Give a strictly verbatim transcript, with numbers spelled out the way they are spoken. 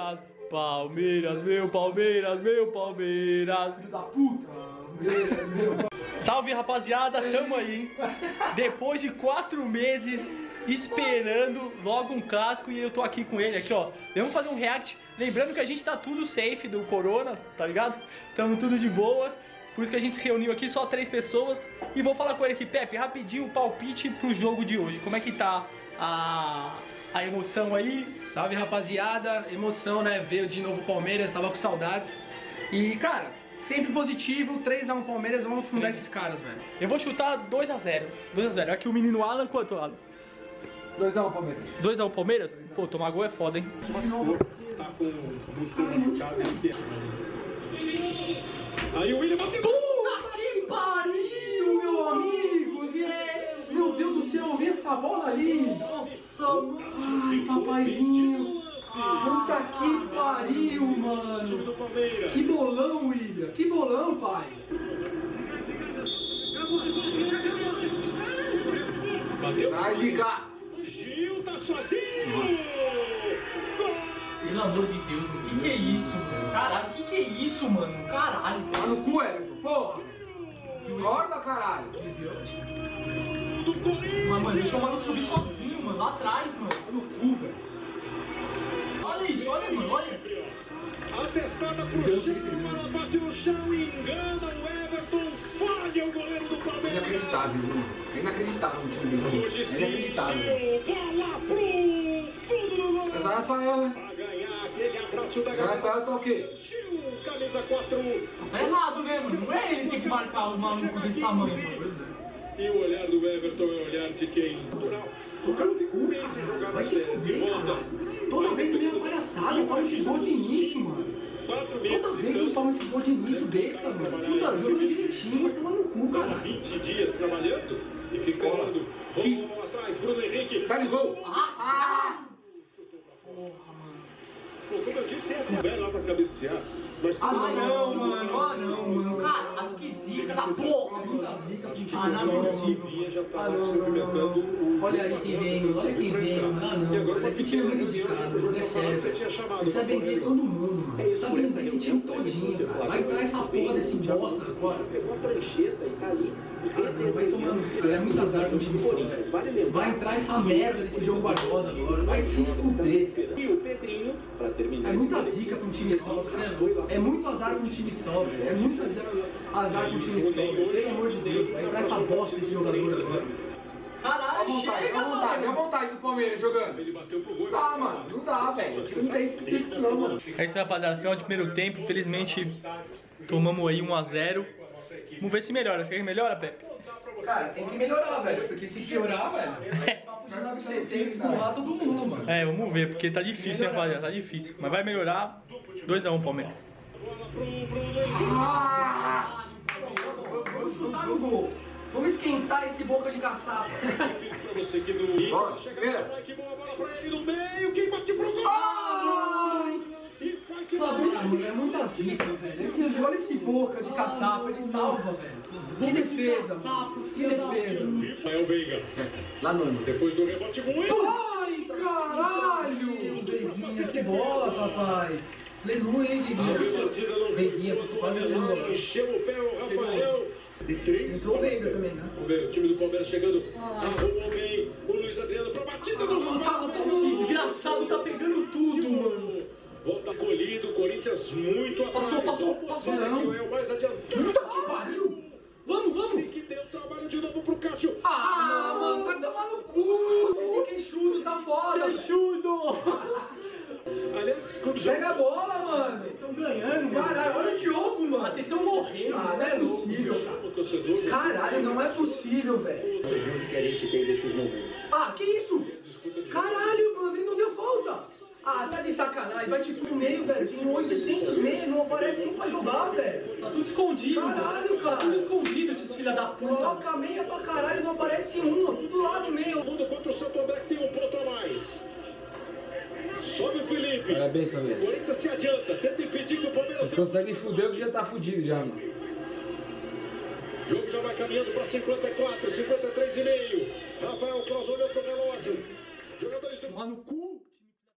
Palmeiras, Palmeiras, meu Palmeiras, meu Palmeiras. Filho da puta. Meu. Salve, rapaziada, tamo aí, hein? Depois de quatro meses esperando logo um clássico e eu tô aqui com ele, aqui ó. Vamos fazer um react, lembrando que a gente tá tudo safe do corona, tá ligado? Tamo tudo de boa, por isso que a gente se reuniu aqui, só três pessoas. E vou falar com ele aqui, Pepe, rapidinho o palpite pro jogo de hoje. Como é que tá a, a emoção aí? Salve, rapaziada, emoção, né? Veio de novo o Palmeiras, tava com saudades. E, cara, sempre positivo, três a um Palmeiras, vamos fundar esses caras, velho. Eu vou chutar dois a zero. dois a zero. Aqui o menino Alan, quanto, Alan? dois a um Palmeiras. dois a um Palmeiras? Pô, tomar gol é foda, hein? Tá com o músculo machucado aqui. Aí o William bateu. Puta que pariu, meu amigo! Meu Deus do céu, eu vi essa bola ali! Nossa, ai, papaizinho! Puta que pariu, mano! Que bolão, William! Que bolão, pai! Bateu. Vai, Zica! Gil tá sozinho! Pelo amor de Deus, o que que é isso, mano? Caralho, o que que é isso, mano? Caralho, Tá velho. no cu, Everton, porra! Acorda, caralho! Mas, mano, deixa o maluco subir sozinho, mano, lá atrás, mano. Tá no cu, velho. Olha isso, olha, mano, olha. Atestada pro chão, ela bate no chão e engana o Everton, falha o goleiro do Palmeiras. Inacreditável, mano. É inacreditável o time dele. Hoje É sim, inacreditável. Gil, bola pro fundo do gol. Zé Rafael, né? Pra ganhar aquele abraço da Zé galera. Rafael tá o quê? Gil, camisa quatro. Tá errado, né, mano? Não é ele que tem que marcar o maluco desse tamanho, mano. E o olhar do Everton é o olhar de quem? Natural. O cara fica um mês sem jogar Vai nas se séries e fuder, volta. cara. Toda vez a mesma palhaçada, toma esses gols de início, mano. Quatro meses. Toda vez eles tomam esses gols de início besta, mano. Puta, jogando direitinho, vai tomar no cu, cara. vinte dias trabalhando e ficando. Rolou bola atrás, Bruno Henrique. Tá de gol. Ah! Porra, mano. Pô, como eu disse, essa é lá pra cabecear. Mas Ah, Ah, não, mano. Ah, não, mano. Caralho, que zica da porra, mano. Muita zica pro time. Ah, não é possível. Vinha já tá Ah, lá não, se não, movimentando. não. Olha aí quem vem, olha quem vem. Ah, não, E agora mano. Esse time é muito zicado, mano. É sério. Você tinha chamado. Precisa benzer todo mundo, mano. Precisa benzer esse time todinho, cara. Vai entrar essa porra desse bosta agora. Pegou a prancheta e tá ali. Ah, não, vai tomando. É muito azar pro time só, velho. Vai entrar essa merda desse Diogo Barbosa agora. Vai se fuder. E o Pedrinho, pra terminar. É muita zica pra um time só, velho. É muito azar pra um time só, velho. É muito azar, azar pra um time só, velho. Pelo amor de Deus. Vai entrar essa bosta desse jogador agora. Caralho, chega, à vontade, à mano. vontade do Palmeiras jogando. Ele bateu pro gol. Tá, mano, não dá, velho. Não tem esse tempo não, mano. É isso, rapaziada. Final de primeiro tempo. Infelizmente, tomamos aí um a zero. Vamos ver se melhora. Você quer que melhora, Pepe? Cara, tem que melhorar, velho. Porque se piorar, velho, é papo de nove C T escurrar todo mundo, mano. É, vamos ver, porque tá difícil, hein, rapaziada. Tá difícil. Mas vai melhorar. dois a um, Palmeiras. Bola pro Bruno Henrique. Ah! Vamos chutar no gol. Vamos esquentar esse boca de caçapa. Pra você que no. Bora, Tá chegando primeira. pra que boa bola pra ele no meio. Quem bate pro gol? Ai! E faz se Mano, é muita zica, velho. Esse, olha esse boca de caçapa, ele salva, velho. Que defesa, mano. Que defesa. Rafael Veiga. Lá no ano. Depois do rebote com ele. Ai, caralho! Veiguinha, que bola, papai. Aleluia, hein, A Veiguinha. batida não Veiguinha, tô quase fazendo lá, gol. encheu o pé o Rafael. De três. Entrou o Veiga também, né? Vamos ver, o time do Palmeiras chegando. Arrumou bem o Luiz Adriano pra batida do Rafael. Esse desgraçado tá pegando tudo, mano. Volta colhido, Corinthians muito atrás. Passou, passou, O passou, Sergio é o mais adiantado. Puta que pariu! Vamos, vamos. Que deu trabalho de novo pro Cássio. Ah, mano, vai tomar no cu! Esse queixudo tá foda, velho. Queixudo. Aliás, quando Pega a bola, mano. Vocês estão ganhando, mano. Caralho, olha o Diogo, Mas mano. vocês estão morrendo. Ah, não é possível. o torcedor. Caralho, não é possível, velho. que a gente tem desses momentos. Ah, que isso? Caralho, mano, ele não deu falta. Ah, tá de sacanagem, vai te pro meio, velho. Tem oitocentos meios, não aparece um pra jogar, velho. Tá tudo escondido. Caralho, cara. Tá tudo escondido esses filha da puta. Coloca meia pra caralho, não aparece um, ó, tudo lá no meio. Mundo contra o Santo André que tem um ponto a mais. Sobe o Felipe. Parabéns, O Palmeiras. Corinthians se adianta, tenta impedir que o Palmeiras... Vocês conseguem fuder o que já tá fudido já, mano. O jogo já vai caminhando para cinquenta e quatro, cinquenta e três e meio. Rafael Claus olhou pro relógio. Jogadores do... Tomar no cu.